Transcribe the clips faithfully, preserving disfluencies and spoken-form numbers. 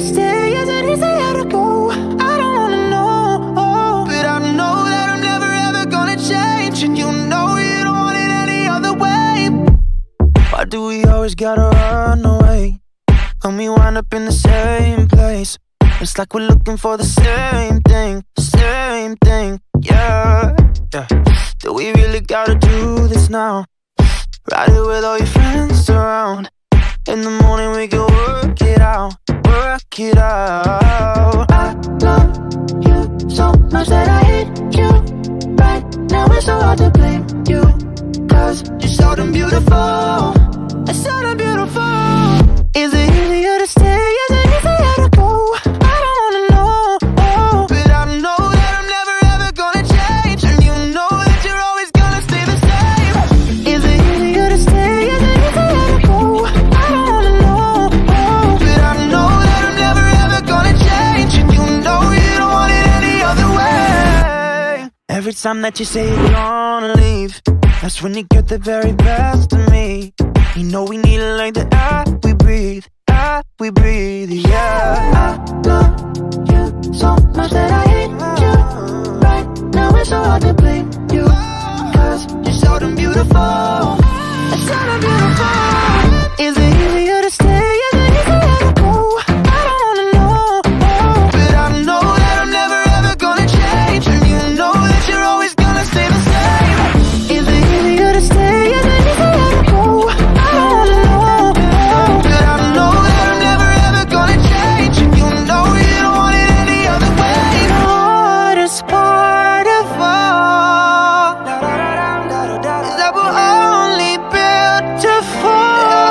stay? Is it easier to go? I don't wanna know, oh, but I know that I'm never ever gonna change, and you know you don't want it any other way. Why do we always gotta run away when we wind up in the same place? It's like we're looking for the same thing, same thing, yeah, yeah. Do we really gotta do this now? Ride it with all your friends around. In the morning we can work it out, work it out. I love you so much that I hate you. Right now it's so hard to blame you, cause you're so damn beautiful, it's so damn beautiful. Is it easier to stay? Is it easier to go? I don't wanna know, oh, but I know that I'm never ever gonna change, and you know that you're always gonna stay the same. Is it easier to stay? Is it easier to go? I don't wanna know, oh, but I know that I'm never ever gonna change, and you know you don't want it any other way. Every time that you say you're gonna leave, that's when you get the very best of me. You know we need it like the air we breathe, air we breathe, yeah. I love you so much that I hate you. Right now it's so hard to blame you, cause you're so damn beautiful, it's so damn beautiful. Is it easier to stay? Is it easier to go? I don't wanna know, oh, but I know that I'm never ever gonna change, and you know that you're always gonna stay the same. Is it easier to stay? Is it easier to go? I don't wanna know, oh, but I know that I'm never ever gonna change, and you know you don't want it any other way. The hardest part of all is that we're only built to fall.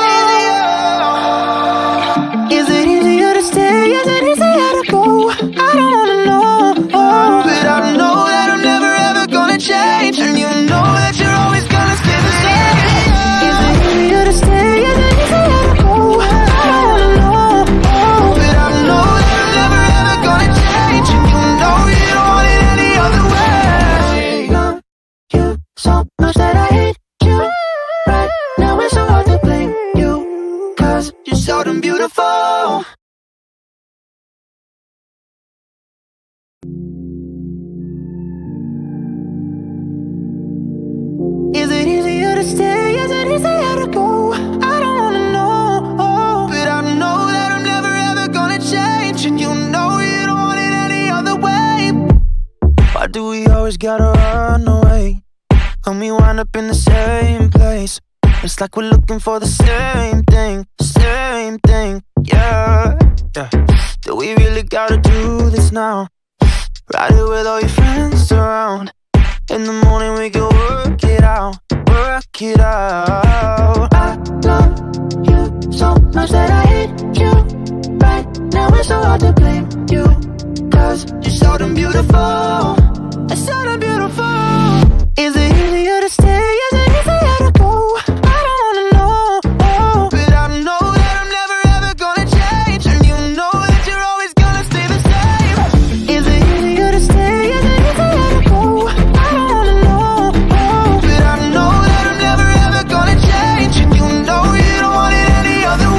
Is it easier to stay? Is it easier to go? I don't wanna know, oh, but I know that I'm never ever gonna change, and you know that you're always gonna stay the same. Is it easier to stay? Is it easier to go? I don't wanna know, oh, but I know that I'm never ever gonna change, and you know you don't want it any other way. Love you so much that I hate you. Right now it's so hard to blame you, cause you're so damn beautiful. Is it easier to stay? Is it easier to go? I don't wanna know, oh, but I know that I'm never ever gonna change, and you know you don't want it any other way. Why do we always gotta run away when we wind up in the same place? It's like we're looking for the same thing, same thing, yeah, yeah. Do we really gotta do this now? Ride it with all your friends around. In the morning we can work it out, work it out. I love you so much that I hate you. Right now it's so hard to blame you, cause you're so damn beautiful, it's so damn beautiful. Is it easier to stay? Is it easier to go? I don't wanna know, oh, but I know that I'm never ever gonna change, and you know that you're always gonna stay the same. Is it easier to stay? Is it easier to go? I don't wanna know, oh, but I know that I'm never ever gonna change, and you know you don't want it any other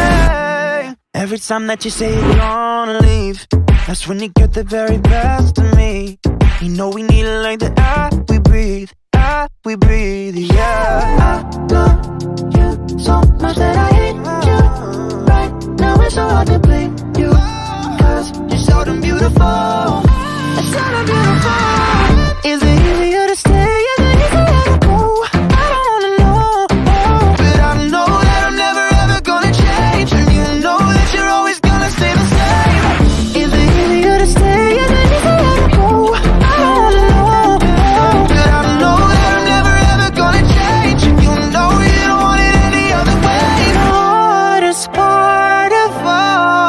way. Every time that you say you're gonna leave, that's when you get the very best of me. You know we need it like the air we breathe, air we breathe, yeah. I love you so much that I hate you. Right now it's so hard to blame you, cause you're so damn beautiful, it's so damn beautiful. Is it easier to stay? Is it easier to go? I don't wanna know, oh, but I know that I'm never ever gonna change, and you know that you're always gonna stay the same. Is it easier to stay? Is it easier to go? I don't wanna know, oh, but I know that I'm never ever gonna change, and you know you don't want it any other way. The hardest part of all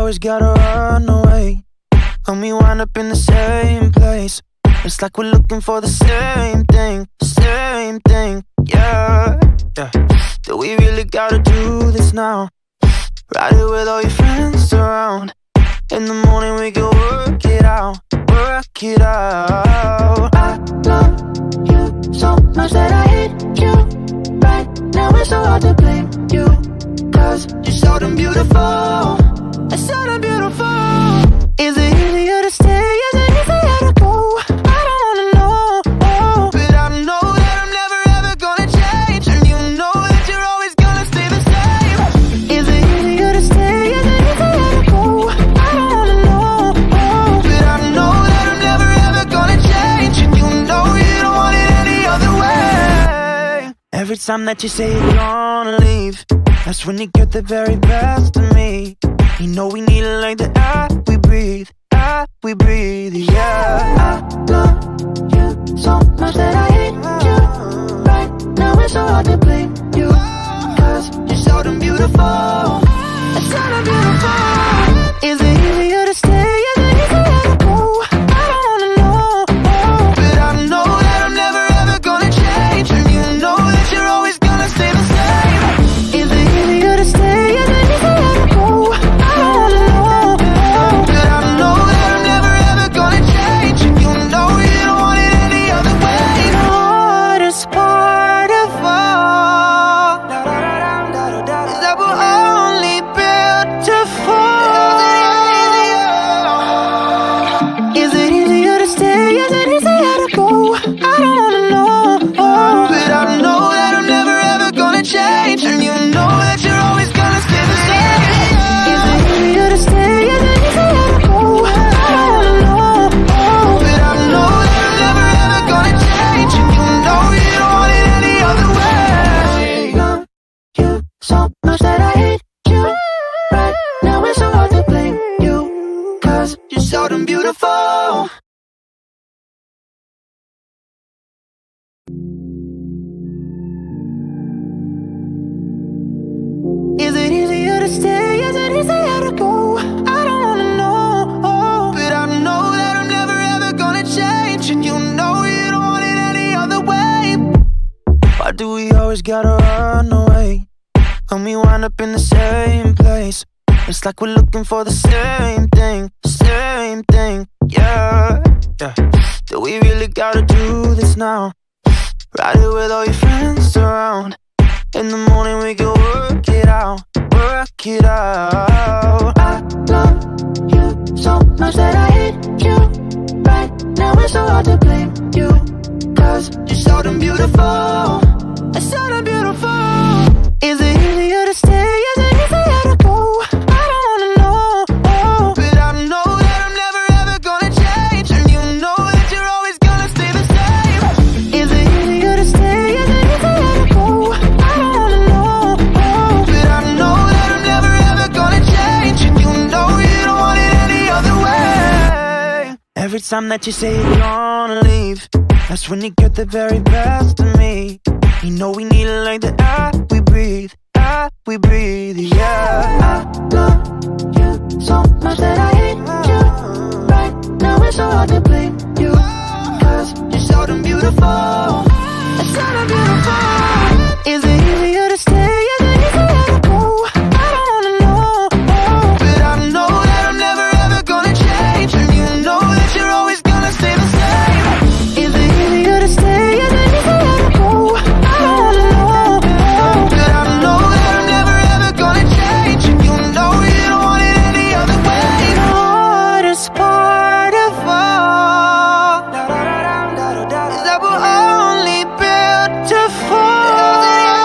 always gotta run away when we wind up in the same place? It's like we're looking for the same thing, same thing, yeah, yeah. Do we really gotta do this now? Ride it with all your friends around. In the morning we can work it out, work it out. I love you so much that I hate you. Right now it's so hard to blame you, cause you're so damn beautiful, it's so damn beautiful. Is it easier to stay? Is it easier to go? I don't wanna know, oh, but I know that I'm never ever gonna change, and you know that you're always gonna stay the same. Is it easier to stay? Is it easier to go? I don't wanna know, oh, but I know that I'm never ever gonna change, and you know you don't want it any other way. Every time that you say you're gonna leave, that's when you get the very best of me. You know we need it like the air we breathe, air we breathe, yeah. I love you so much that I hate you. Right now it's so hard to blame you, cause you're so damn beautiful, it's so damn beautiful. Is it easier to stay? Is it easier to go? I don't wanna know, oh, but I know that I'm never ever gonna change, and you know that you're always gonna stay the same. Is it easier to stay? Is it easier to go? I don't wanna know, oh, but I know that I'm never ever gonna change, and you know you don't want it any other way. The hardest part of all is that we're only built to fall. Is it easier to stay? Is it easier to go? I don't wanna know, oh, but I know that I'm never ever gonna change, and you know that you're always gonna stay the same. Is it easier to stay? Is it easier to go? I don't wanna know, oh, but I know that I'm never ever gonna change, and you know you don't want it any other way. Love you so much that I hate you. Right now it's so hard to blame you, cause you're so damn beautiful. Is it easier to stay? Is it easier to go? I don't wanna know, oh, but I know that I'm never ever gonna change, and you know you don't want it any other way. Why do we always gotta run away when we wind up in the same place? It's like we're looking for the same thing, same thing, yeah, yeah. Do we really gotta do this now? Ride it with all your friends around. In the morning we can work it out, work it out. I love you so much that I hate you. Right now it's so hard to blame you, cause you're so damn beautiful, it's so damn beautiful. Is it easier to stay? Is it easier to go? I don't wanna know, oh, but I know that I'm never ever gonna change, and you know that you're always gonna stay the same. Is it easier to stay? Is it easier to go? I don't wanna know, oh, but I know that I'm never ever gonna change, and you know you don't want it any other way. Every time that you say you're gonna leave, that's when you get the very best of me. You know we need it like the air we breathe, air we breathe, yeah. I love you so much that I hate you. Right now it's so hard to blame you, cause you're so damn beautiful, it's so damn beautiful. Is it easier to stay? Is it easier to go? I don't wanna know, oh, but I know that I'm never ever gonna change, and you know that you're always gonna stay the same. Is it easier to stay? Is it easier to go? I don't wanna know, oh, but I know that I'm never ever gonna change, and you know you don't want it any other way. The hardest part of all is that we're only built to fall.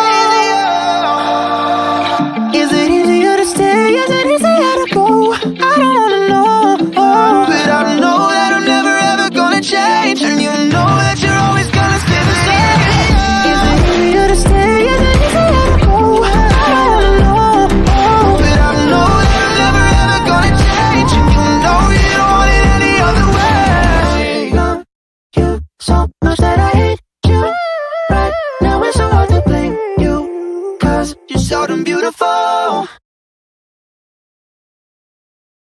Is it easier to stay? Is it easier to go? I don't wanna know, oh, but I know that I'm never ever gonna change, and you know that you're always gonna stay the same. Is it easier to stay? Is it easier to go? I don't wanna know, oh, but I know that I'm never ever gonna change, and you know you don't want it any other way. Love you so much that I hate you. Right now it's so hard to blame you, cause you're so damn beautiful.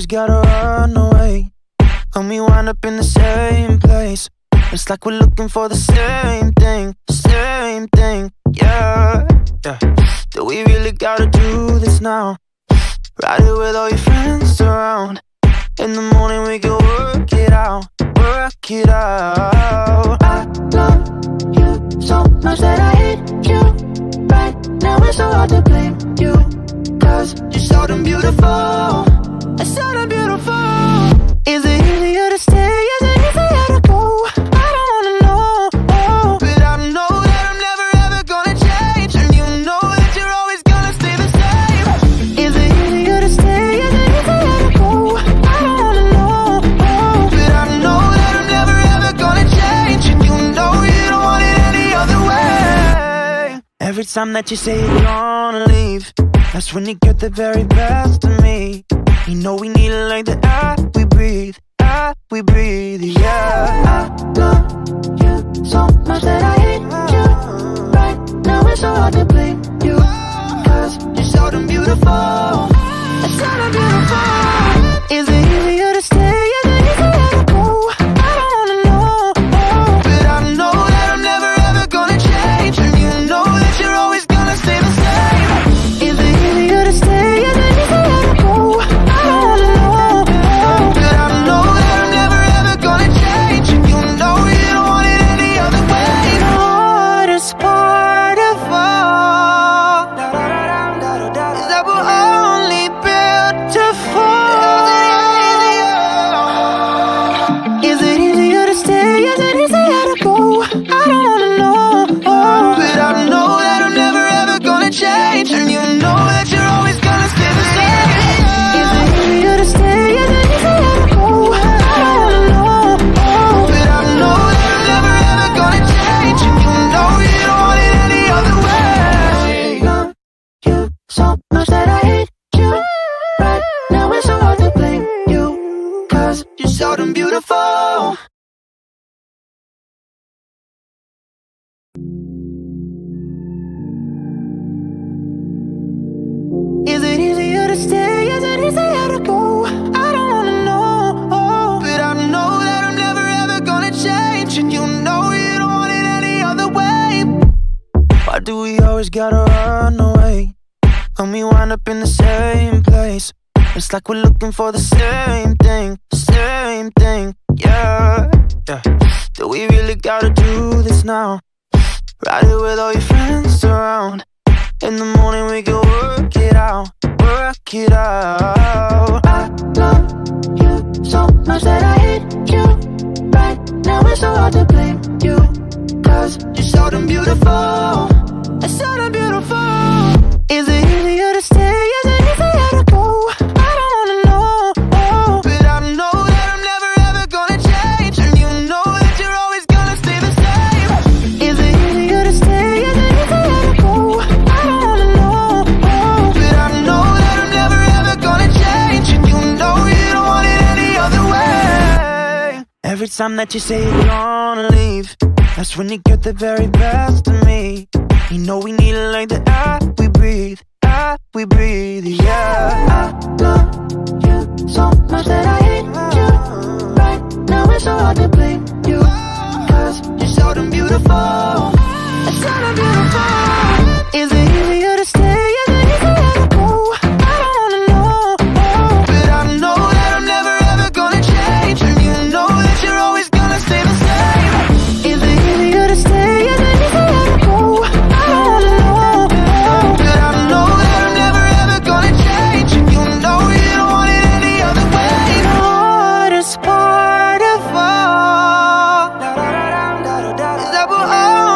always gotta run away, and we wind up in the same place. It's like we're looking for the same thing, same thing, yeah, yeah. Do we really gotta do this now? Ride it with all your friends around. In the morning we can work it out, work it out. I love you so much that I hate you. Right now it's so hard to blame you, cause you're so damn beautiful, it's so damn beautiful. Is it easier to stay? Is it easier to go? I don't wanna know, oh, but I know that I'm never ever gonna change, and you know that you're always gonna stay the same. Is it easier to stay? Is it easier to go? I don't wanna know, oh, but I know that I'm never ever gonna change, and you know you don't want it any other way. Every time that you say you're gonna leave, that's when you get the very best of me. You know we need it like the air we breathe, air we breathe, yeah. I love you so much that I hate you. Right now it's so hard to blame you, cause you're so damn beautiful, it's so damn beautiful. Is it easier to stay? Is it easier to go? I don't wanna know, oh, but I know that I'm never ever gonna change, and you know that you're always gonna stay the same. Is it easier to stay? Is it easier to go? I don't wanna know, oh, but I know that I'm never ever gonna change, and you know you don't want it any other way. The hardest part of all is that we're only built to fall. Is it easier to stay? Is it easier to go? I don't wanna know, oh, but I know that I'm never ever gonna change, and you know that you're always gonna stay the same. Is it easier to stay? Is it easier to go? I don't wanna know, oh, but I know that I'm never ever gonna change, and you know you don't want it any other way. Love you so much that I hate you. Right now it's so hard to blame you, cause you're so damn beautiful. Is it easier to stay? Is it easier to go? I don't wanna know, oh, but I know that I'm never ever gonna change, and you know you don't want it any other way. Why do we always gotta run away, and we wind up in the same place? It's like we're looking for the same thing, same thing, yeah, yeah. Do we really gotta do this now? Ride it with all your friends around. In the morning we can work it out, work it out. I love you so much that I hate you. Right now it's so hard to blame you, cause you're so damn beautiful, it's so damn beautiful. Is it easier to stay? Is it easier to go? I don't wanna know, oh, but I know that I'm never ever gonna change, and you know that you're always gonna stay the same. Is it easier to stay? Is it easier to go? I don't wanna know, oh, but I know that I'm never ever gonna change, and you know you don't want it any other way. Every time that you say you're gonna leave, that's when you get the very best of me. You know we need it like the air we breathe, air we breathe, yeah. I love you so much that I hate you. Right now it's so hard to blame you, cause you're so damn beautiful, it's so damn beautiful. Is it easier to stay? Is it easier to go? I don't wanna know, oh, but I know that I'm never ever gonna change, and you know that you're always gonna stay the same. Is it easier to stay? Is it easier to go? I don't wanna know, oh, but I know that I'm never ever gonna change, and you know you don't want it any other way. The hardest part of all is that we're all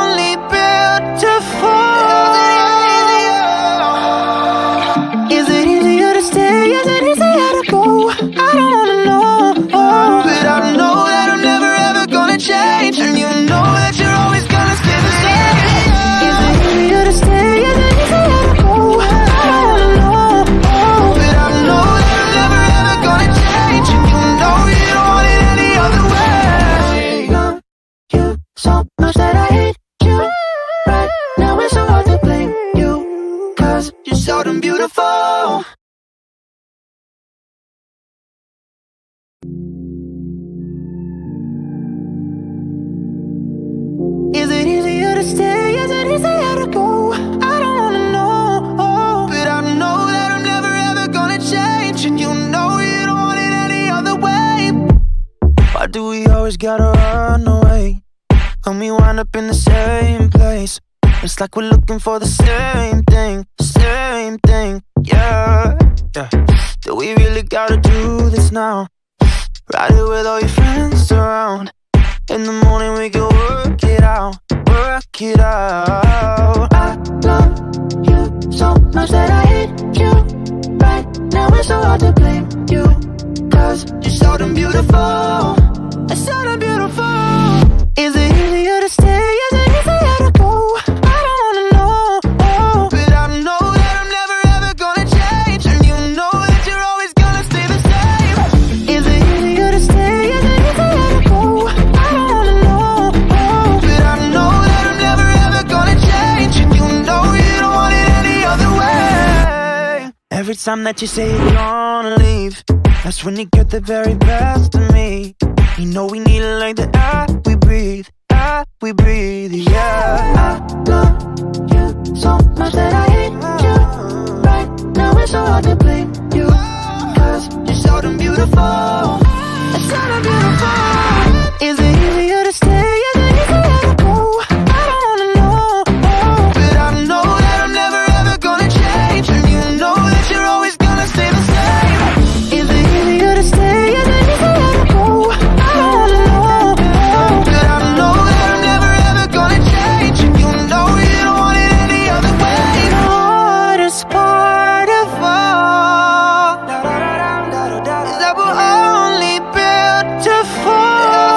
gotta run away, and we wind up in the same place. It's like we're looking for the same thing, same thing, yeah, yeah. Do we really gotta do this now? Ride it with all your friends around. In the morning we can work it out, work it out. I love you so much that I hate you. Right now it's so hard to blame you, cause you're so damn beautiful, it's so damn beautiful. Is it easier to stay, is it easier to go? I don't wanna know, oh, but I know that I'm never ever gonna change, and you know that you're always gonna stay the same. Is it easier to stay, is it easier to go? I don't wanna know, oh, but I know that I'm never ever gonna change, and you know you don't want it any other way. Every time that you say you're gonna leave, that's when you get the very best of me. You know we need it like the air we breathe, air we breathe, yeah. I love you so much that I hate you. Right now it's so hard to blame you, cause you're so damn beautiful, it's so damn beautiful. Is it easier to stay, is it easier to go? I don't wanna know, oh, but I know that I'm never ever gonna change, and you know that you're always gonna stay the same. Is it easier to stay, is it easier to go? I don't wanna know, oh, but I know that I'm never ever gonna change, and you know you don't want it any other way. The hardest part of all is that we're only built to fall.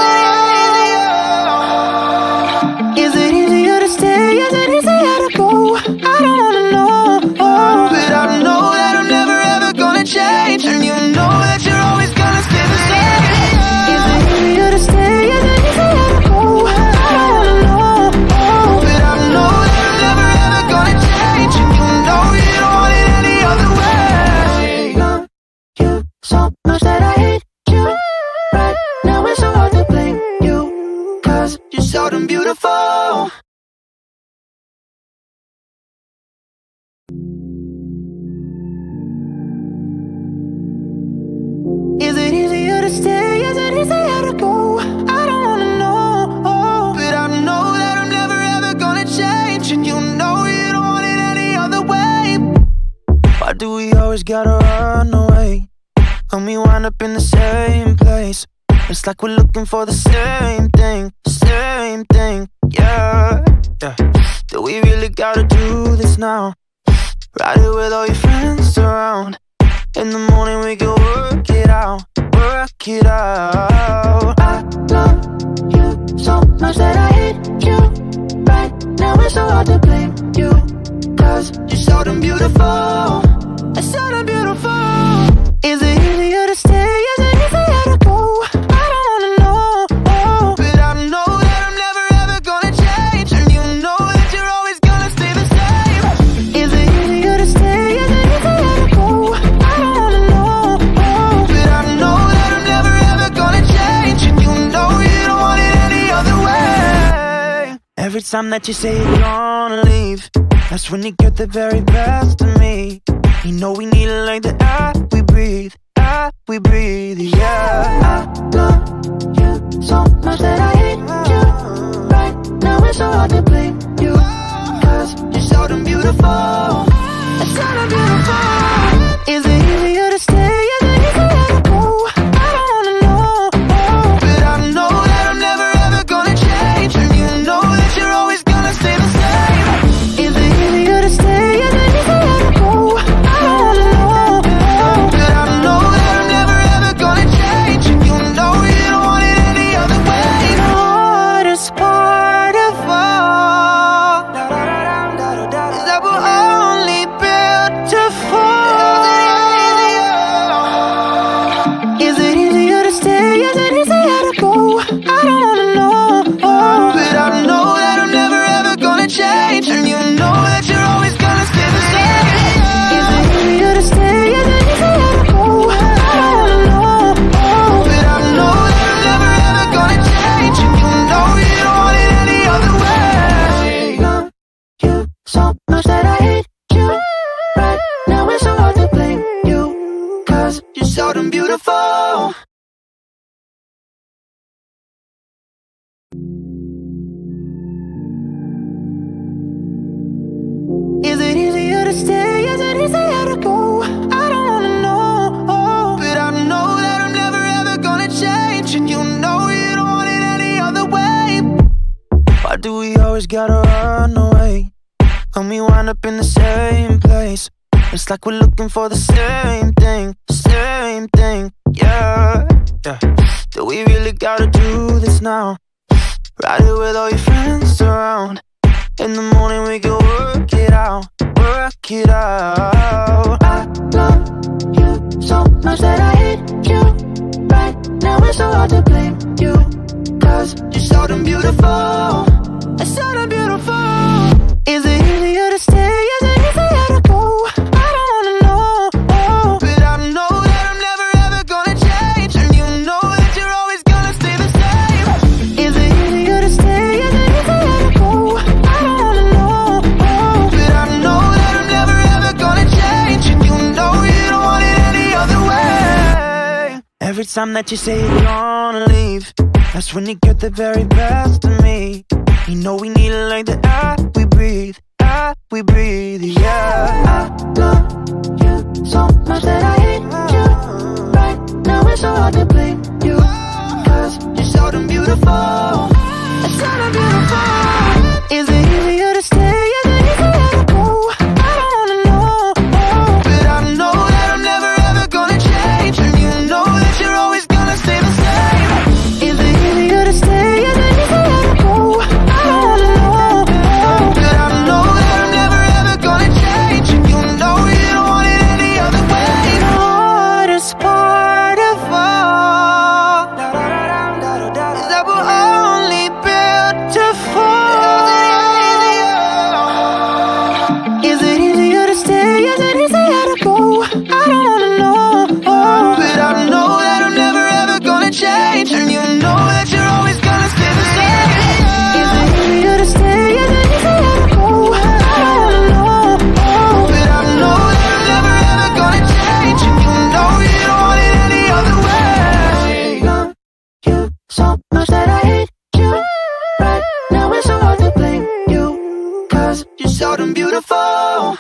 Is it easier to stay, is it easier to go? I don't wanna know, oh, but I know that I'm never ever gonna change, and you know that you're always gonna stay the same. Is it easier to stay, is it easier to go? I don't wanna know, oh, but I know that I'm never ever gonna change, and you know you don't want it any other way. Love you so much that I hate you. Right now it's so hard to blame you, cause you're so damn beautiful. Is it easier to stay, is it easier to go? I don't wanna know, oh, but I know that I'm never ever gonna change, and you know you don't want it any other way. Why do we always gotta run away, and we wind up in the same place? It's like we're looking for the same thing, same thing, yeah, yeah. Do we really gotta do this now? Ride it with all your friends around. In the morning we can work it out, work it out. I love you so much that I hate you. Right now it's so hard to blame you, cause you're so damn beautiful, it's so damn beautiful. Is it easier to stay, is it easier to go? I don't wanna know, oh, but I know that I'm never ever gonna change, and you know that you're always gonna stay the same. Is it easier to stay, is it easier to go? I don't wanna know, oh, but I know that I'm never ever gonna change, and you know you don't want it any other way. Every time that you say you're gonna leave, that's when you get the very best of me. You know we need it like the air we breathe, air we breathe, yeah. I love you so much that I hate you. Right now it's so hard to blame you, cause you're so damn beautiful, it's so damn beautiful. Is it easier to stay, is it easier to go? I don't wanna know, oh, but I know that I'm never ever gonna change, and you know that you're always gonna stay the same. Is it easier to stay, is it easier to go? I don't wanna know, oh, but I know that I'm never ever gonna change, and you know you don't want it any other way. The hardest part of all is that we're only built to fall. Is it easier to stay, is it easier to go? I don't wanna know, oh, but I know that I'm never ever gonna change, and you know that you're always gonna stay the same. Is it easier to stay, is it easier to go? I don't wanna know, oh, but I know that I'm never ever gonna change, and you know you don't want it any other way. Love you so much that I hate you. Right now it's so hard to blame you, cause you're so damn beautiful. always gotta run away when we wind up in the same place? It's like we're looking for the same thing, same thing, yeah, yeah. Do we really gotta do this now? Ride it with all your friends around. In the morning we can work it out, work it out. I love you so much that I hate you. Right now it's so hard to blame you, cause you're so damn beautiful, it's so damn beautiful. Is it easier to stay? Is it easier to go? I don't wanna know, oh, but I know that I'm never ever gonna change, and you know that you're always gonna stay the same. Is it easier to stay? Is it easier to go? I don't wanna know, oh, but I know that I'm never ever gonna change, and you know you don't want it any other way. Every time that you say you're gonna leave, that's when you get the very best of me. You know we need it like the air we breathe, air we breathe, yeah. I love you so much that I hate you. Right now it's so hard to blame you, cause you're so damn beautiful, it's so damn beautiful. Is it easier to stay? Is it easier to go? I don't wanna know, oh, but I know that I'm never ever gonna change, and you know that you're always gonna stay the same. Is it easier to stay? Is it easier to go? I don't wanna know, oh, but I know that I'm never ever gonna change, and you know you don't want it any other way. The hardest part of all is that we're only built to fall. Is it easier to stay? Is it easier to go? I don't wanna know, oh, but I know that I'm never ever gonna change, and you know that you're always gonna stay the same. Is it easier to stay? Is it easier to go? I don't wanna know, oh, but I know that I'm never ever gonna change, and you know you don't want it any other way. Love you so much that I hate you. Right now it's so hard to blame you, cause you're so damn beautiful.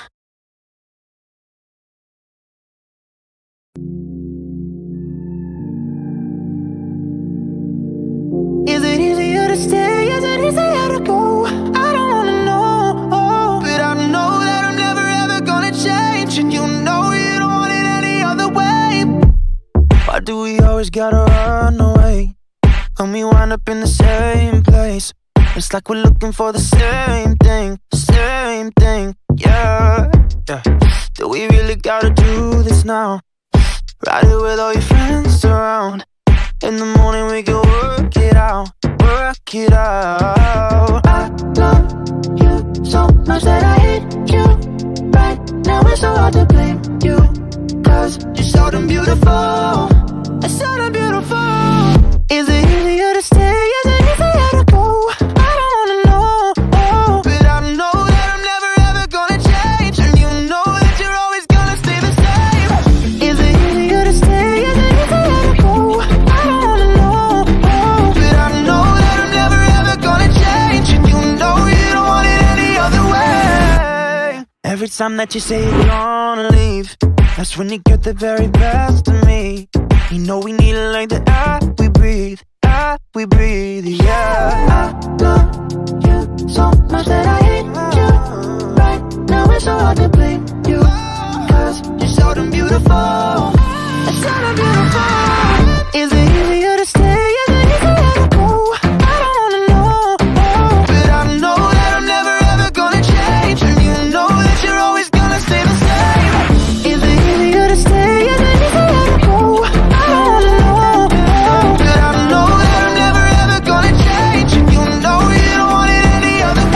Is it easier to stay? Is it easier to go? I don't wanna know, oh, but I know that I'm never ever gonna change, and you know you don't want it any other way. Why do we always gotta run away when we wind up in the same place? It's like we're looking for the same thing, same thing, yeah, yeah. Do we really gotta do this now? Ride it with all your friends around. In the morning we can work it out, work it out. I love you so much that I hate you. Right now it's so hard to blame you, cause you're so damn beautiful, it's so damn beautiful. Is it easier to stay? Is it easier to go? I don't wanna know, oh, but I know that I'm never ever gonna change, and you know that you're always gonna stay the same. Is it easier to stay? Is it easier to go? I don't wanna know, oh, but I know that I'm never ever gonna change, and you know you don't want it any other way. Every time that you say you're gonna leave, that's when you get the very best of me. You know we need it like the air we breathe, air we breathe, yeah. I love you so much that I hate you. Right now it's so hard to blame you, cause you're so damn beautiful, it's so damn beautiful. Is it easier to stay? Is it easier to go? I don't wanna know, oh, but I know that I'm never ever gonna change, and you know that you're always gonna stay the same. Is it easier to stay? Is it easier to go? I don't wanna know, oh, but I know that I'm never ever gonna change, and you know you don't want it any other way.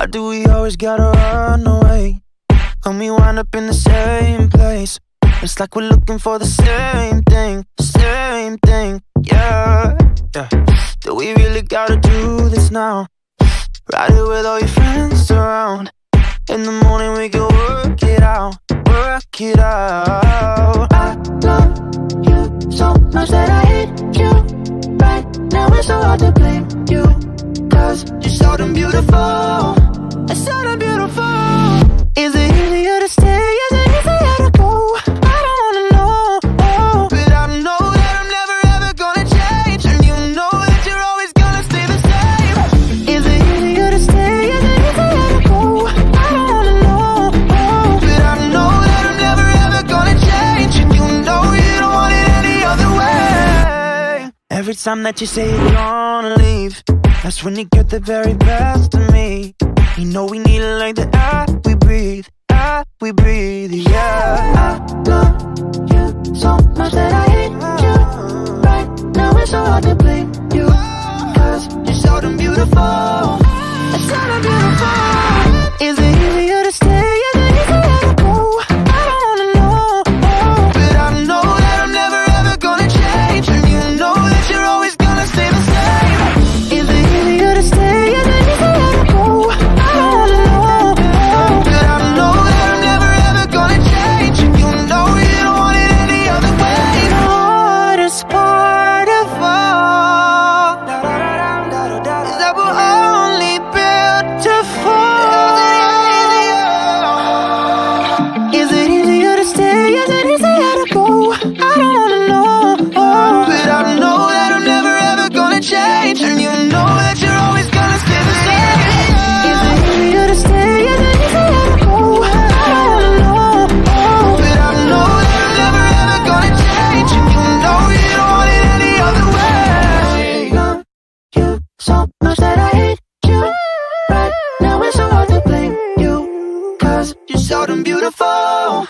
Why do we always gotta run away when we wind up in the same place? It's like we're looking for the same thing, same thing, yeah, yeah. Do we really gotta do this now? Ride it with all your friends around. In the morning we can work it out, work it out. I love you so much that I hate you. Right now it's so hard to blame you, cause you're so damn beautiful, it's so damn beautiful. Is it easier to stay, is it easier to go? I don't wanna know, oh, but I know that I'm never ever gonna change, and you know that you're always gonna stay the same. Is it easier to stay, is it easier to go? I don't wanna know, oh, but I know that I'm never ever gonna change, and you know you don't want it any other way. Every time that you say you're gonna leave, that's when you get the very best of me. You know we need it like the air we breathe, air we breathe, yeah. I love you so much that I hate you. Right now it's so hard to blame you, cause you're so damn beautiful, it's so damn beautiful. Is it easier to stay, is it easier to go? I don't wanna know, oh, but I know that I'm never ever gonna change, and you know that you're always gonna stay the same. Is it easier to stay, is it easier to go? I don't wanna know, oh, but I know that I'm never ever gonna change, and you know you don't want it any other way. The hardest part of all is that we're only built to fall. Is it easier to stay, is it easier to go? I don't wanna know, oh, but I know that I'm never ever gonna change, and you know that you're always gonna stay the same. Is it easier to stay, is it easier to go? I don't wanna know, oh, but I know that I'm never ever gonna change, and you know you don't want it any other way. Love you so much that I hate you. Right now it's so hard to blame you, cause you're so damn beautiful.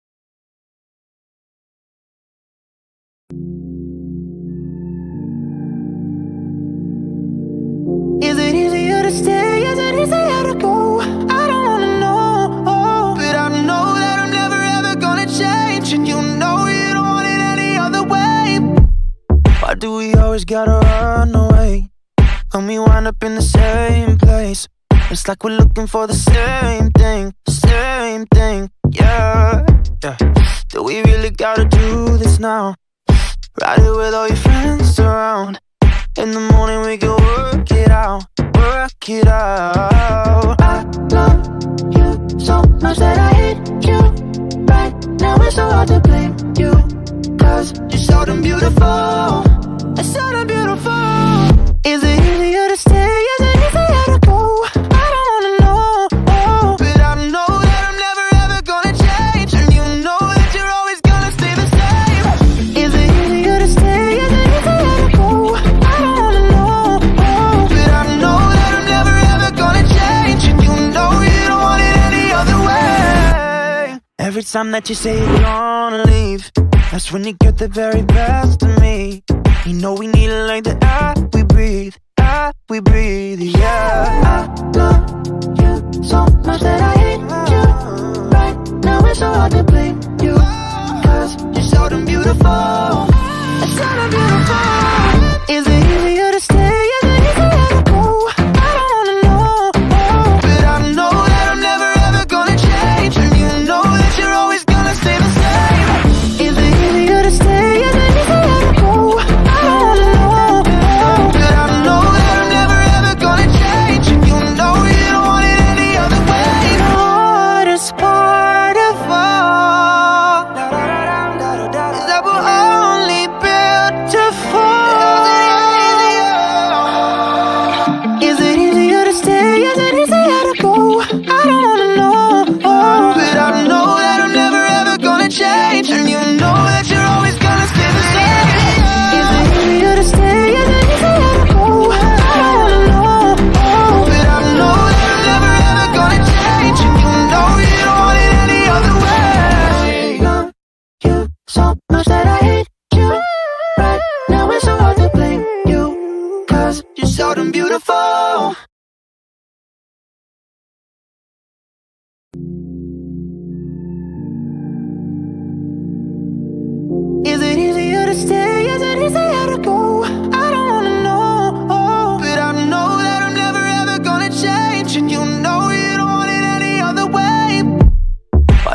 Is it easier to stay, is it easier to go? I don't wanna know, oh, but I know that I'm never ever gonna change, and you know you don't want it any other way. Why do we always gotta run away when we wind up in the same place? It's like we're looking for the same thing, same thing, yeah, yeah. Do we really gotta do this now? Ride it with all your friends around. In the morning we can work it out, work it out. I love you so much that I hate you. Right now it's so hard to blame you, cause you're so damn beautiful, it's so damn beautiful. Is it easier to stay, is it easier to go? I don't wanna know, oh, but I know that I'm never ever gonna change, and you know that you're always gonna stay the same. Is it easier to stay, is it easier to go? I don't wanna know, oh, but I know that I'm never ever gonna change, and you know you don't want it any other way. Every time that you say you're gonna leave, that's when you get the very best of me. You know we need it like the air we breathe, air we breathe, yeah. I love you so much that I hate you. Right now it's so hard to blame you, cause you're so damn beautiful, it's so damn beautiful. Is it easier to stay, is it easier to go? I don't wanna know, oh, but I know that I'm never ever gonna change, and you know that you're always gonna stay the same. Is it easier to stay, is it easier to go? I don't wanna know, oh, but I know that I'm never ever gonna change, and you know you don't want it any other way.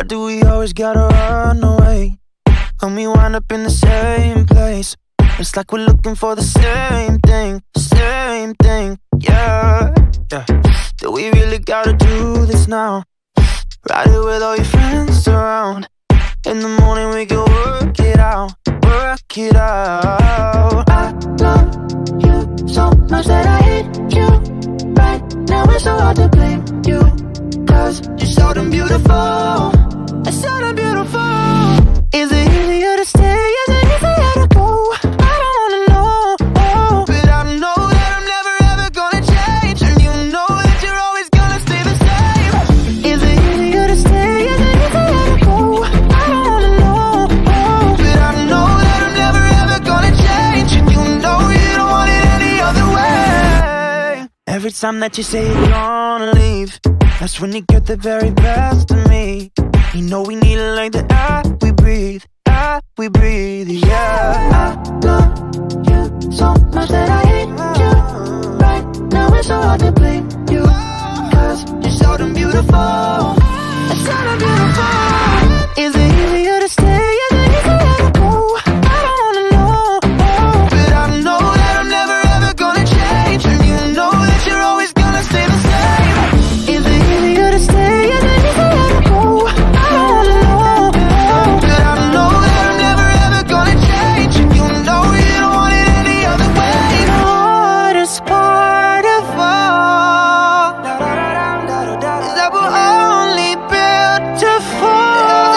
do we always gotta run away when we wind up in the same place? It's like we're looking for the same thing, same thing, yeah, yeah. Do we really gotta do this now? Ride it with all your friends around. In the morning we can work it out, work it out. I love you so much that I hate you. Right now it's so hard to blame you, cause you're so damn beautiful, it's so damn beautiful. Is it easier to stay, is it easier to go? I don't wanna know, oh, but I know that I'm never ever gonna change, and you know that you're always gonna stay the same. Is it easier to stay, is it easier to go? I don't wanna know, oh, but I know that I'm never ever gonna change, and you know you don't want it any other way. Every time that you say you're gonna leave, that's when you get the very best of me. You know we need it like the air we breathe, air we breathe, yeah. I love you so much that I hate you. Right now it's so hard to blame you, cause you're so damn beautiful, it's so damn beautiful. Is it easier to stay, is it easier to go? I don't wanna know, oh, but I know that I'm never ever gonna change, and you know that you're always gonna stay the same. Is it easier to stay, is it easier to go? I don't wanna know, oh, but I know that I'm never ever gonna change, and you know you don't want it any other way. The hardest part of all is that we're only built to fall.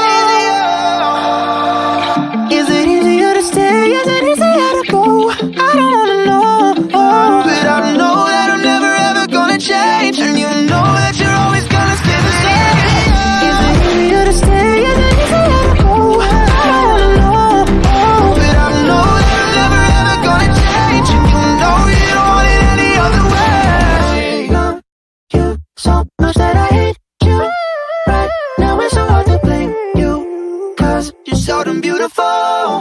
Is it easier to stay, is it easier to go? I don't wanna know, oh, but I know that I'm never ever gonna change, and you know that you're always gonna stay the same. Is it easier to stay, is it easier to go? I don't wanna know, oh, but I know that I'm never ever gonna change, and you know you don't want it any other way. Love you so much that I hate you. Right now it's so hard to blame you, cause you're so damn beautiful.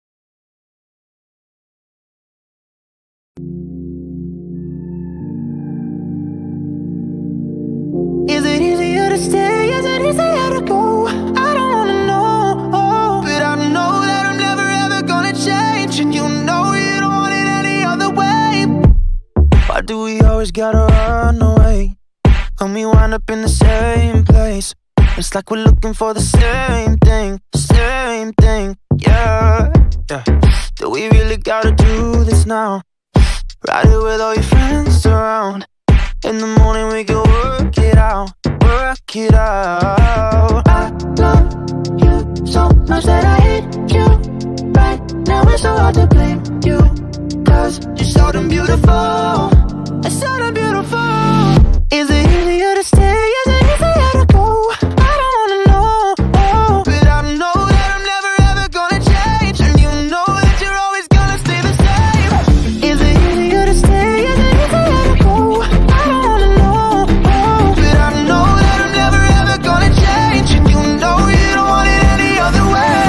Is it easier to stay, is it easier to go? I don't wanna know, oh, but I know that I'm never ever gonna change, and you know you don't want it any other way. Why do we always gotta run away when we wind up in the same place? It's like we're looking for the same thing, same thing, yeah, yeah. Do we really gotta do this now? Ride it with all your friends around. In the morning we can work it out, work it out. I love you so much that I hate you. Right now it's so hard to blame you, cause you're so damn beautiful, it's so damn beautiful. Is it easier to stay, is it easier to go? I don't wanna know, oh, but I know that I'm never ever gonna change, and you know that you're always gonna stay the same. Is it easier to stay, is it easier to go? I don't wanna know, oh, but I know that I'm never ever gonna change, and you know you don't want it any other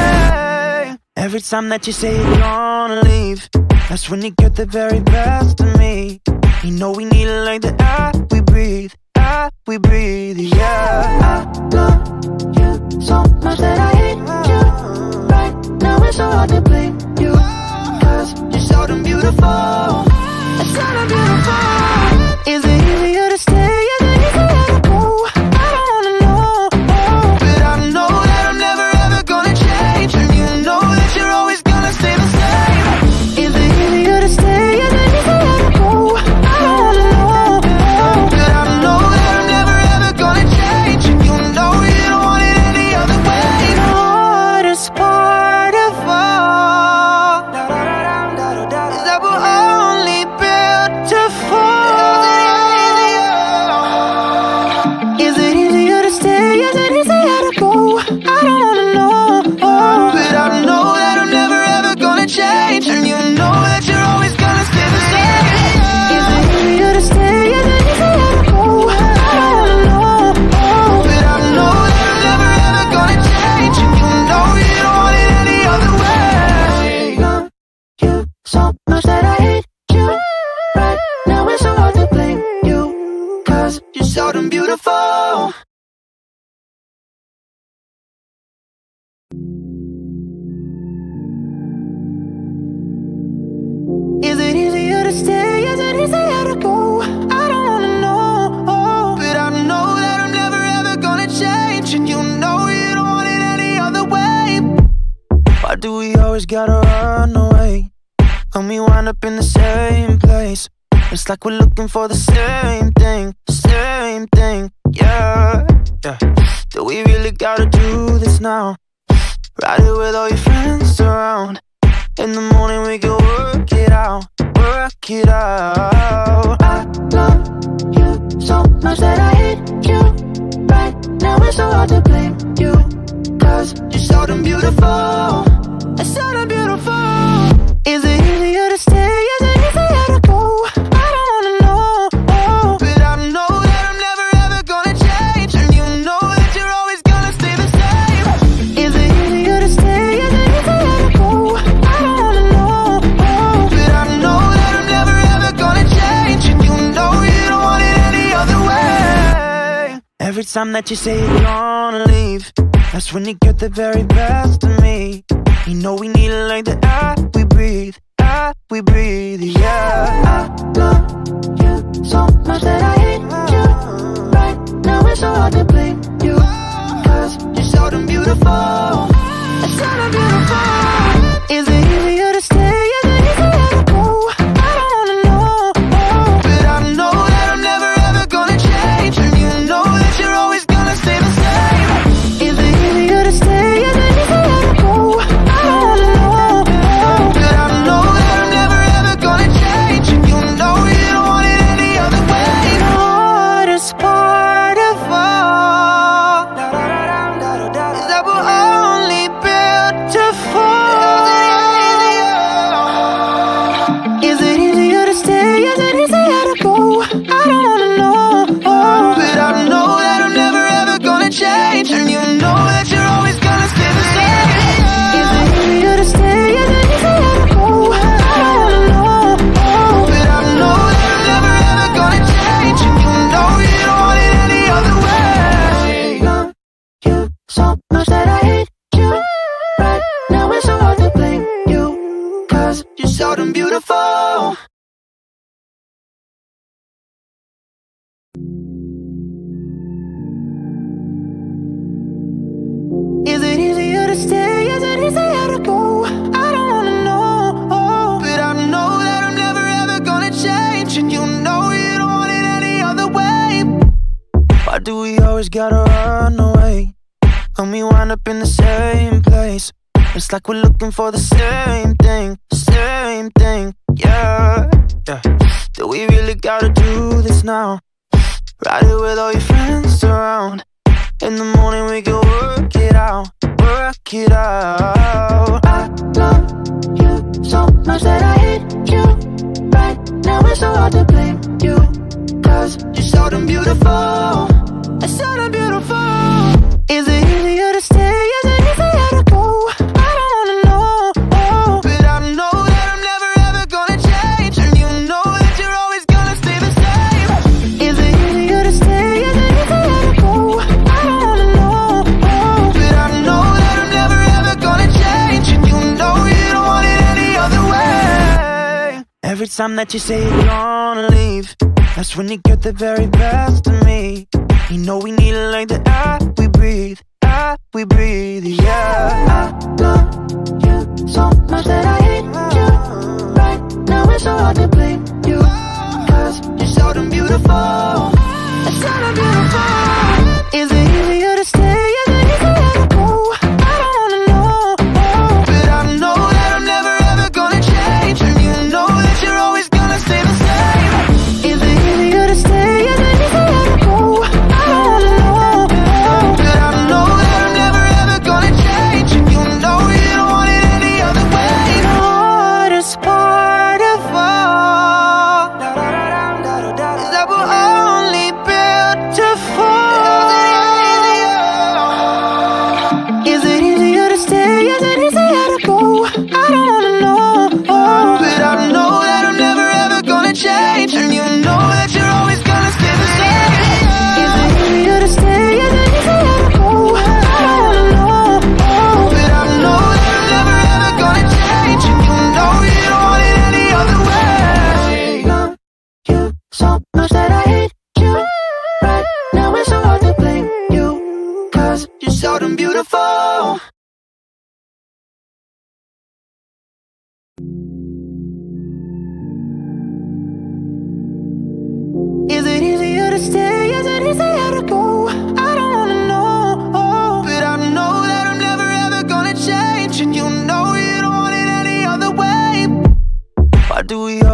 way. Every time that you say you're gonna leave, that's when you get the very best of me. You know we need it like the air we breathe, air we breathe, yeah. I love you so much that I hate you. Right now it's so hard to blame you, cause you're so damn beautiful, it's so damn beautiful. Is it easier to stay, is it easier to go? I don't wanna know, oh, but I know that I'm never ever gonna change, and you know that you're always gonna stay the same. Is it easier to stay, is it easier to go? I don't wanna know, oh, but I know that I'm never ever gonna change, and you know you don't want it any other way. The hardest part of all is that we're only built to fall. Is it easier to stay, is it easier to go? I don't wanna know, oh, but I know that I'm never ever gonna change, and you know that you're always gonna stay the same. Is it easier to stay, is it easier to go? I don't wanna know, oh, but I know that I'm never ever gonna change, and you know you don't want it any other way. Love you so much that I hate you. Right now it's so hard to blame you, cause you're so damn beautiful. do we always gotta run away when we wind up in the same place? It's like we're looking for the same thing, same thing, yeah, yeah. Do we really gotta do this now? Ride it with all your friends around. In the morning we can work it out, work it out. I love you so much that I hate you. Right now it's so hard to blame you, cause you're so damn beautiful, it's so damn beautiful. Is it easier to stay? Is it easier to go? I don't wanna know, oh, but I know that I'm never ever gonna change, and you know that you're always gonna stay the same. Is it easier to stay? Is it easier to go? I don't wanna know, oh, but I know that I'm never ever gonna change, and you know you don't want it any other way. Every time that you say you're gonna leave, that's when you get the very best of me. You know we need it like the air we breathe, air we breathe, yeah. I love you so much that I hate you. Right now it's so hard to blame you, cause you're so damn beautiful, it's so damn beautiful. Is it easier to stay? Is it easier to go? I don't wanna know, oh, but I know that I'm never ever gonna change, and you know that you're always gonna stay the same. Is it easier to stay? Is it easier to go? I don't wanna know, oh, but I know that I'm never ever gonna change, and you know you don't want it any other way. The hardest part of all is that we're only built to fall. Is it easier to stay? Is it easier to go? I don't wanna know, oh, but I know that I'm never ever gonna change, and you know that you're always gonna stay the same. Is it easier to stay? Is it easier to go? I don't wanna know, oh, but I know that I'm never ever gonna change, and you know you don't want it any other way. Love you so much that I hate you. Right now it's so hard to blame you, cause you're so damn beautiful. Is it easier to stay? Is it easier to go? I don't wanna know, oh, but I know that I'm never ever gonna change, and you know you don't want it any other way. Why do we always gotta run away when we wind up in the same place? It's like we're looking for the same thing, same thing, yeah, yeah. Do we really gotta do this now? Ride it with all your friends around. In the morning we can work it out, work it out. I love you so much that I hate you. Right now it's so hard to blame you, cause you're so damn beautiful, it's so damn beautiful. Is it easier to stay? Is it easier to go? I don't wanna know, oh, but I know that I'm never ever gonna change, and you know that you're always gonna stay the same. Is it easier to stay? Is it easier to go? I don't wanna know, oh, but I know that I'm never ever gonna change, and you know you don't want it any other way. Every time that you say you're gonna leave, that's when you get the very best of me. You know we need it like the air we breathe, air we breathe, yeah. I love you so much that I hate you. Right now it's so hard to blame you, cause you're so damn beautiful, it's so damn beautiful. Is it easier to stay? Is it easier to go? I don't wanna know, oh, but I know that I'm never ever gonna change, and you know that you're always gonna stay the same. Is it easier to stay? Is it easier to go? I don't wanna know, oh, but I know that I'm never ever gonna change, and you know you don't want it any other way. The hardest part of all is that we're only built to fall. Is it easier to stay? Is it easier to go? I don't wanna know, oh, but I know that I'm never ever gonna change, and you know that you're always gonna stay the same. Is it easier to stay? Is it easier to go? I don't wanna know, oh, but I know that I'm never ever gonna change, and you know you don't want it any other way. Love you so much that I hate you. Right now it's so hard to blame you, cause you're so damn beautiful.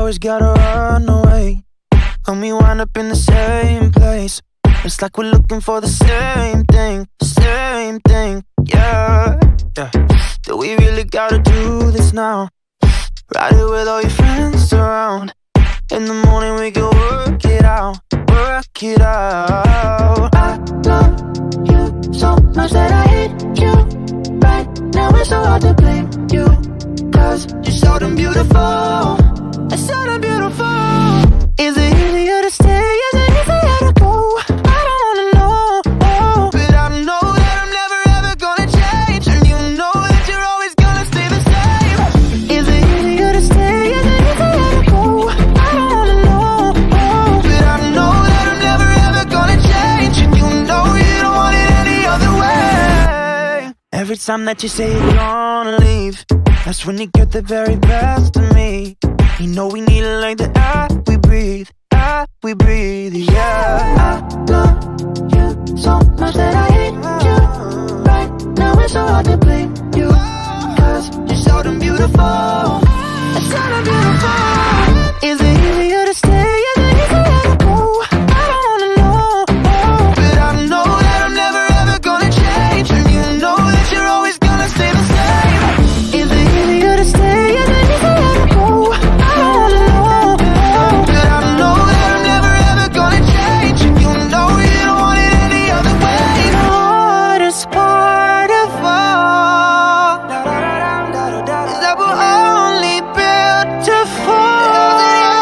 always gotta run away, and we wind up in the same place. It's like we're looking for the same thing, same thing, yeah, yeah. Do we really gotta do this now? Ride it with all your friends around. In the morning we can work it out, work it out. I love you so much that I hate you. Right now it's so hard to blame you, cause you're so damn beautiful, it's so damn beautiful. Is it easier to stay, is it easier to go? I don't wanna know, oh, but I know that I'm never ever gonna change, and you know that you're always gonna stay the same. Is it easier to stay, is it easier to go? I don't wanna know, oh, but I know that I'm never ever gonna change, and you know you don't want it any other way. Every time that you say you're gonna leave, that's when you get the very best of me. You know we need it like the air we breathe, air we breathe, yeah. I love you so much that I hate you. Right now it's so hard to blame you, cause you're so damn beautiful, it's so damn beautiful. Is it easier to stay, is it easier to go? I don't wanna know, oh, but I know that I'm never ever gonna change, and you know that you're always gonna stay the same. Is it easier to stay, is it easier to go? I don't wanna know, oh, but I know that I'm never ever gonna change, and you know you don't want it any other way. The hardest part of all is that we're only built to fall.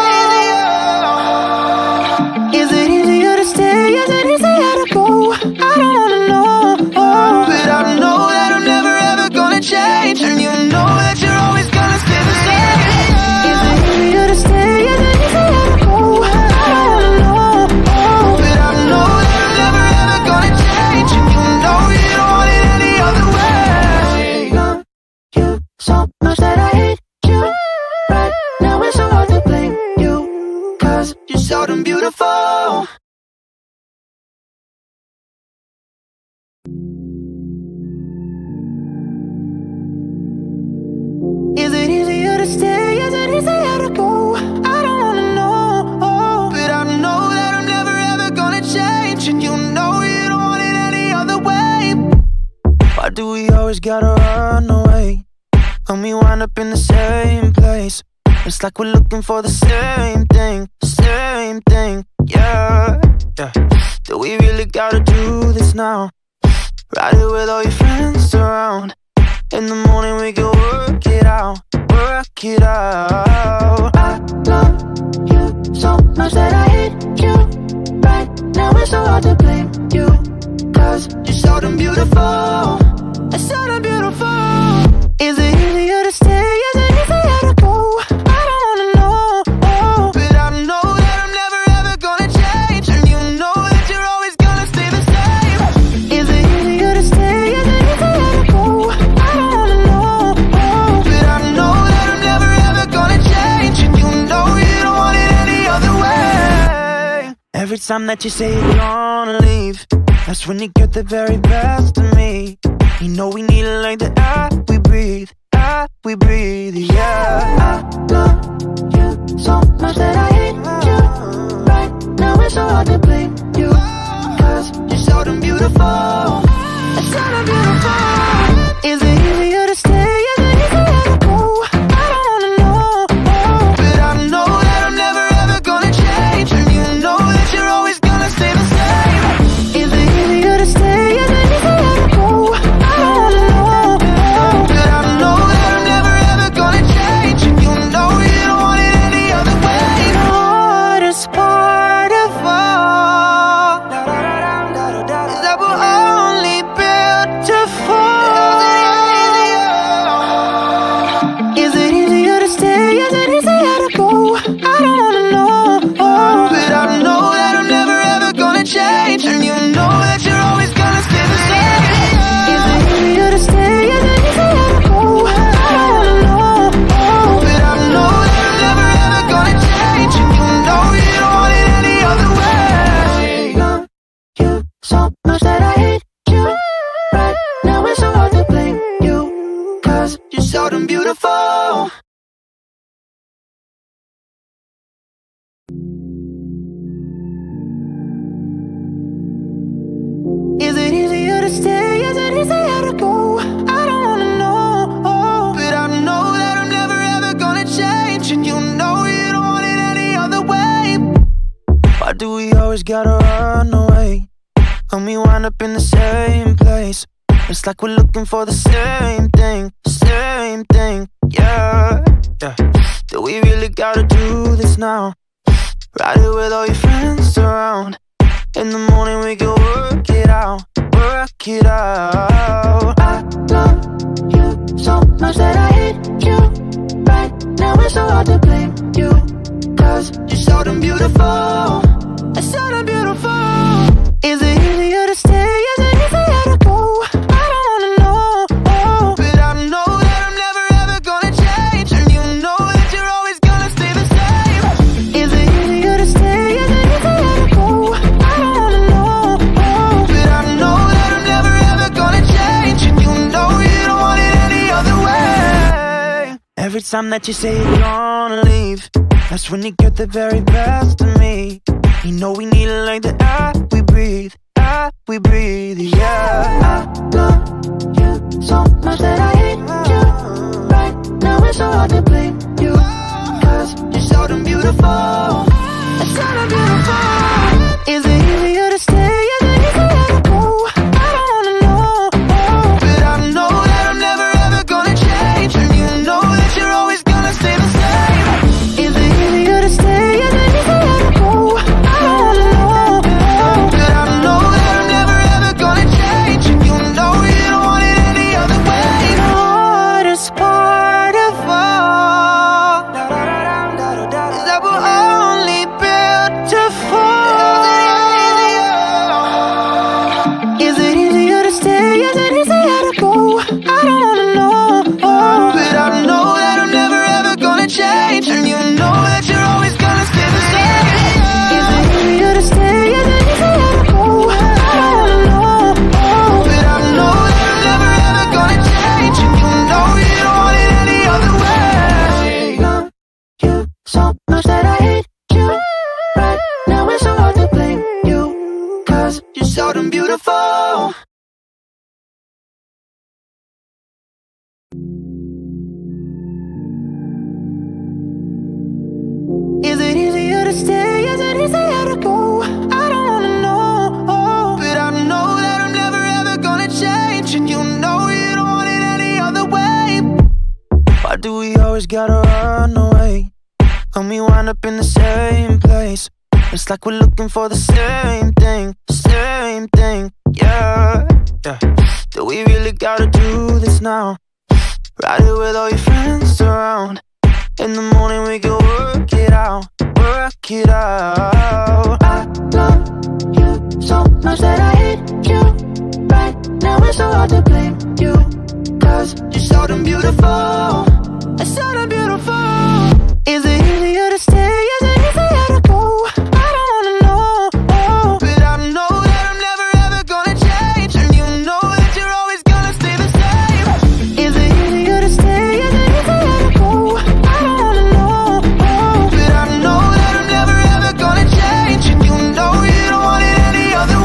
Is it easier to stay, is it easier to go? I don't wanna know, oh, but I know that I'm never ever gonna change, and you know that you're always gonna stay the same. Is it easier to stay, is it easier to go? I don't wanna know, oh, but I know that I'm never ever gonna change, and you know you don't want it any other way. Love you so much that I hate you. Right now it's so hard to blame you, cause you're so damn beautiful. Is it easier to stay, is it easier to go? I don't wanna know, oh, but I know that I'm never ever gonna change, and you know you don't want it any other way. Why do we always gotta run away, and we wind up in the same place? It's like we're looking for the same thing, same thing, yeah, yeah. Do we really gotta do this now? Ride it with all your friends around. In the morning we can work it out, work it out. I love you so much that I hate you. Right now it's so hard to blame you, cause you're so damn beautiful, it's so damn beautiful. Is it easier to stay, is it easier to go? I don't wanna know, oh, but I know that I'm never ever gonna change, and you know that you're always gonna stay the same. Is it easier to stay, is it easier to go? I don't wanna know, oh, but I know that I'm never ever gonna change, and you know you don't want it any other way. Every time that you say you're gonna leave, that's when you get the very best of me. You know we need it like the air we breathe, air we breathe, yeah. I love you so much that I hate you. Right now it's so hard to blame you, cause you're so damn beautiful, it's so damn beautiful. Is it easier to stay, is it easier to go? I don't wanna know, oh, but I know that I'm never ever gonna change, and you know that you're always gonna stay the same. Is it easier to stay, is it easier to go? I don't wanna know, oh, but I know that I'm never ever gonna change, and you know you don't want it any other way. The hardest part of all is that we're only built to fall. Is it easier to stay, is it easier to go? I don't wanna know, oh, but I know that I'm never ever gonna change, and you know that you're always gonna stay the same. Is it easier to stay, is it easier to go? I don't wanna know, oh, but I know that I'm never ever gonna change, and you know you don't want it any other way. Love you so much that I hate you. Right now it's so hard to blame you, cause you're so damn beautiful. always gotta run away, and we wind up in the same place. It's like we're looking for the same thing, same thing, yeah, yeah. Do we really gotta do this now? Ride it with all your friends around. In the morning we can work it out, work it out. I love you so much that I hate you. Right now it's so hard to blame you, cause you're so damn beautiful, it's so damn beautiful. Is it easier to stay, is it easier to go? I don't wanna know, oh, but I know that I'm never ever gonna change, and you know that you're always gonna stay the same. Is it easier to stay, is it easier to go? I don't wanna know, oh, but I know that I'm never ever gonna change, and you know you don't want it any other way. Every time that you say you're gonna leave, that's when you get the very best of me. You know we need it like the air we breathe, air we breathe, yeah. I love you so much that I hate you. Right now it's so hard to blame you, cause you're so damn beautiful, it's so damn beautiful. Is it easier to stay, is it easier to go? I don't wanna know, oh, but I know that I'm never ever gonna change, and you know that you're always gonna stay the same. Is it easier to stay, is it easier to go? I don't wanna know, oh, but I know that I'm never ever gonna change, and you know you don't want it any other way. The hardest part of all is that we're only built to fall. Is it easier to stay, is it easier to go? I don't wanna know, oh, but I know that I'm never ever gonna change, and you know that you're always gonna stay the same. Is it easier to stay, is it easier to go? I don't wanna know, oh, but I know that I'm never ever gonna change, and you know you don't want it any other way. Love you so much that I hate you. Right now it's so hard to blame you, cause you're so damn beautiful. Is it easier to stay, is it easier to go? I don't wanna know, oh, but I know that I'm never ever gonna change, and you know you don't want it any other way. Why do we always gotta run away, and we wind up in the same place? It's like we're looking for the same thing, same thing, yeah, yeah. Do we really gotta do this now? Ride it with all your friends around. In the morning we can work it out, work it out. I love you so much that I hate you. Right now it's so hard to blame you, cause you're so damn beautiful, it's so damn beautiful. Is it easier to stay, is it easier to go? I don't wanna know, oh, but I know that I'm never ever gonna change, and you know that you're always gonna stay the same. Is it easier to stay, is it easier to go? I don't wanna know, oh, but I know that I'm never ever gonna change, and you know you don't want it any other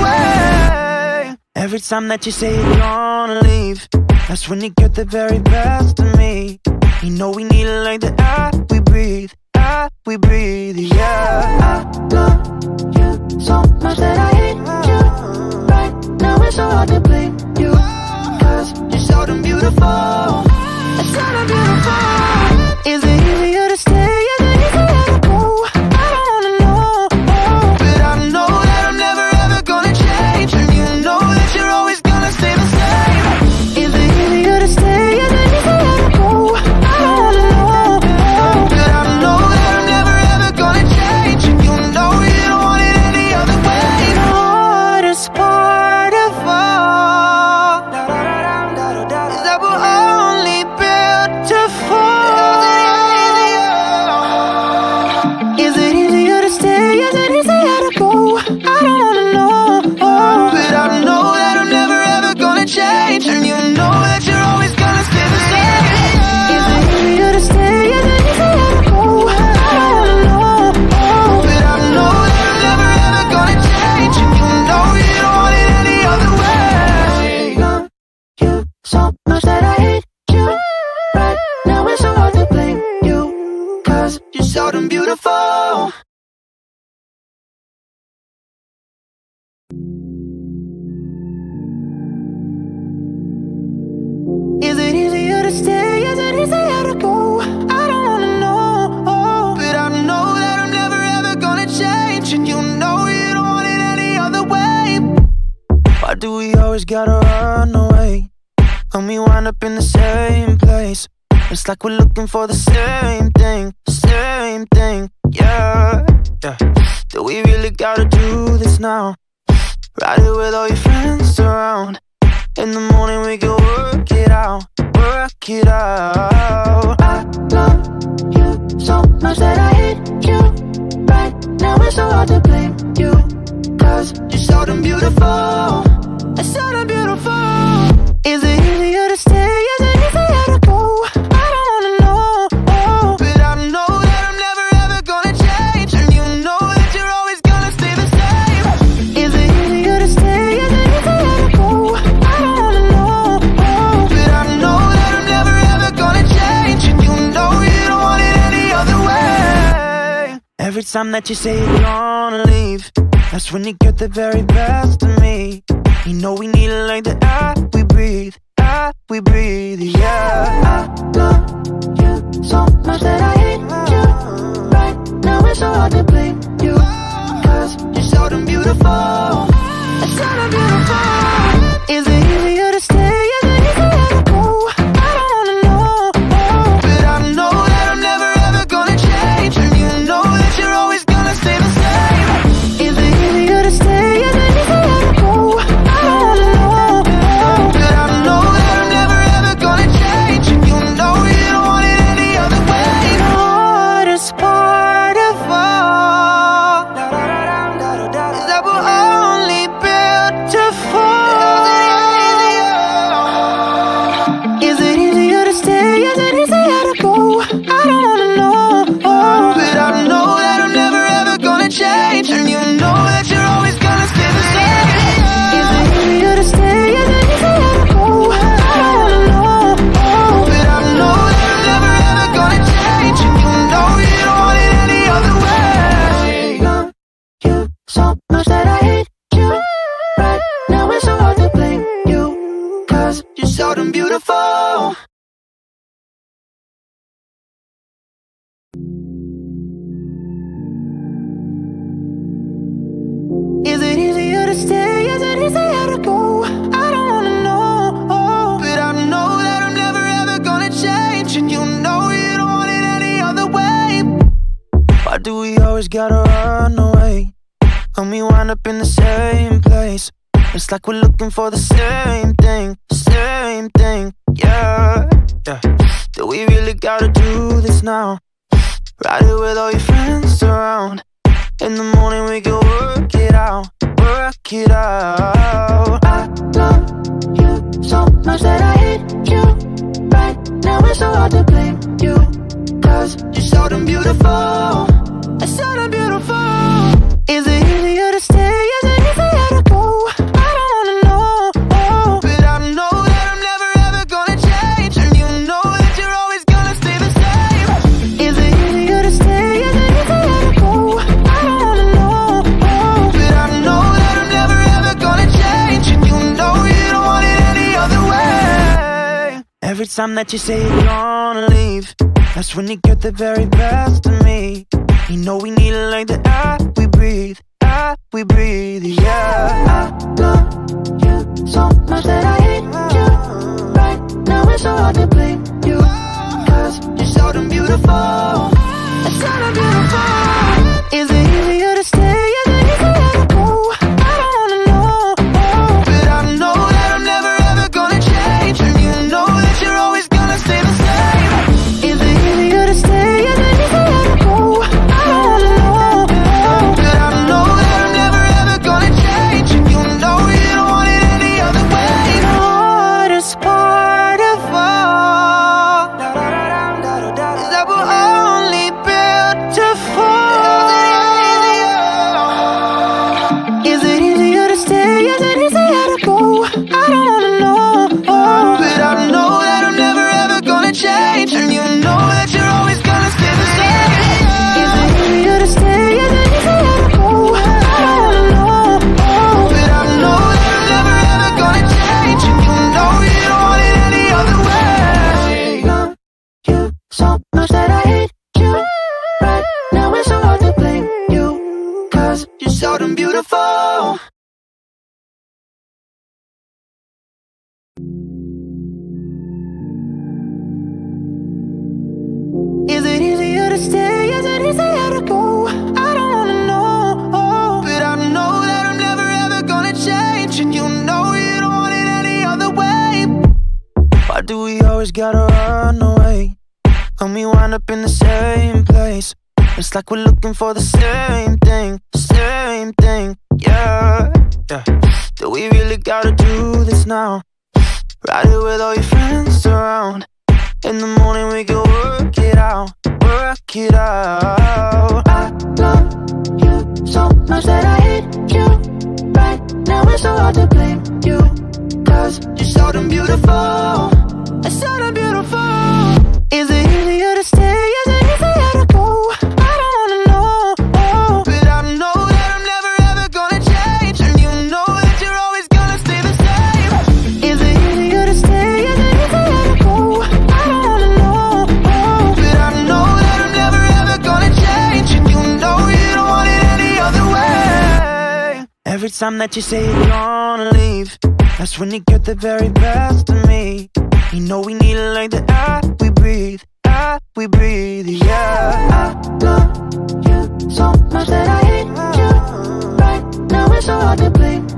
way. Every time that you say you're gonna leave, that's when you get the very best of me. You know we need it like the air we breathe, air we breathe, yeah. I love you so much that I hate you. Right now it's so hard to blame you, cause you're so damn beautiful, it's so damn beautiful. Is it easier to stay, is it easier to go? I don't wanna know, oh, but I know that I'm never ever gonna change, and you know that you're always gonna stay the same. Is it easier to stay, is it easier to go? I don't wanna know, oh, but I know that I'm never ever gonna change, and you know you don't want it any other way. The hardest part of all is that we're all do we always gotta run away when we wind up in the same place? It's like we're looking for the same thing, same thing, yeah, yeah. Do we really gotta do this now? Ride it with all your friends around. In the morning we can work it out, work it out. I love you so much that I hate you. Right now it's so hard to blame you, cause you're so damn beautiful, it's so damn beautiful. Is it easier to stay? Is it easier to go? I don't wanna know, oh, but I know that I'm never ever gonna change, and you know that you're always gonna stay the same. Is it easier to stay? Is it easier to go? I don't wanna know, oh, but I know that I'm never ever gonna change, and you know you don't want it any other way. Every time that you say you're gonna leave, that's when you get the very best of me. You know we need it like the air we breathe, air we breathe, yeah. I love you so much that I hate you. Right now it's so hard to blame you, cause you're so damn beautiful, it's so damn beautiful. Is it easier to stay? Is it easier to go? I don't wanna know, oh, but I know that I'm never ever gonna change, and you know that you're always gonna stay the same. Is it easier to stay? Is it easier to go? I don't wanna know, oh, but I know that I'm never ever gonna change, and you know you don't want it any other way. The hardest part of all is that we're only built to fall. Is it easier to stay? Is it easier to go? I don't wanna know, oh, but I know that I'm never ever gonna change, and you know that you're always gonna stay the same. Is it easier to stay? Is it easier to go? I don't wanna know, oh, but I know that I'm never ever gonna change, and you know you don't want it any other way. Love you so much that I hate you. Right now it's so hard to blame you, cause you're so damn beautiful. Is it easier to stay? Is it easier to go? I don't wanna know, oh, but I know that I'm never ever gonna change, and you know you don't want it any other way. Why do we always gotta run away when we wind up in the same place? It's like we're looking for the same thing, same thing, yeah, yeah. Do we really gotta do this now? Ride it with all your friends around. In the morning we can work it out, work it out. I love you so much that I hate you. Right now it's so hard to blame you, cause you're so damn beautiful, it's so damn beautiful. Is it easier to stay? Is it easier to go? I don't wanna know, oh, but I know that I'm never ever gonna change, and you know that you're always gonna stay the same. Is it easier to stay? Is it easier to go? I don't wanna know, oh, but I know that I'm never ever gonna change, and you know you don't want it any other way. Every time that you say you're gonna leave, that's when you get the very best of me. You know we need it like the air we breathe, air we breathe, yeah. I love you so much that I hate you. Right now it's so hard to blame you, cause you're so damn beautiful, it's so damn beautiful. Is it easier to stay? Is it easier to go? I don't wanna know, oh, but I know that I'm never ever gonna change, and you know that you're always gonna stay the same. Is it easier to stay? Is it easier to go? I don't wanna know, oh, but I know that I'm never ever gonna change, and you know you don't want it any other way. The hardest part of all is that we're only built to fall. Is it easier to stay? Is it easier to go? I don't wanna know, oh, but I know that I'm never ever gonna change, and you know that you're always gonna stay the same. Is it easier to stay? Is it easier to go? I don't wanna know, oh, but I know that I'm never ever gonna change, and you know you don't want it any other way. Love you so much that I hate you. Right now it's so hard to blame you, cause you're so damn beautiful. always gotta run away, and we wind up in the same place. It's like we're looking for the same thing, same thing, yeah, yeah. Do we really gotta do this now? Ride it with all your friends around. In the morning we can work it out, work it out. I love you so much that I hate you. Right now it's so hard to blame you, cause you're so damn beautiful, it's so damn beautiful. Is it easier to stay, is it easier to go? I don't wanna know, oh, but I know that I'm never ever gonna change, and you know that you're always gonna stay the same. Is it easier to stay, is it easier to go? I don't wanna know, oh, but I know that I'm never ever gonna change, and you know you don't want it any other way. Every time that you say you're gonna leave, that's when you get the very best of me. You know we need it like the air we breathe, air we breathe, yeah. I love you so much that I hate you. Right now it's so hard to blame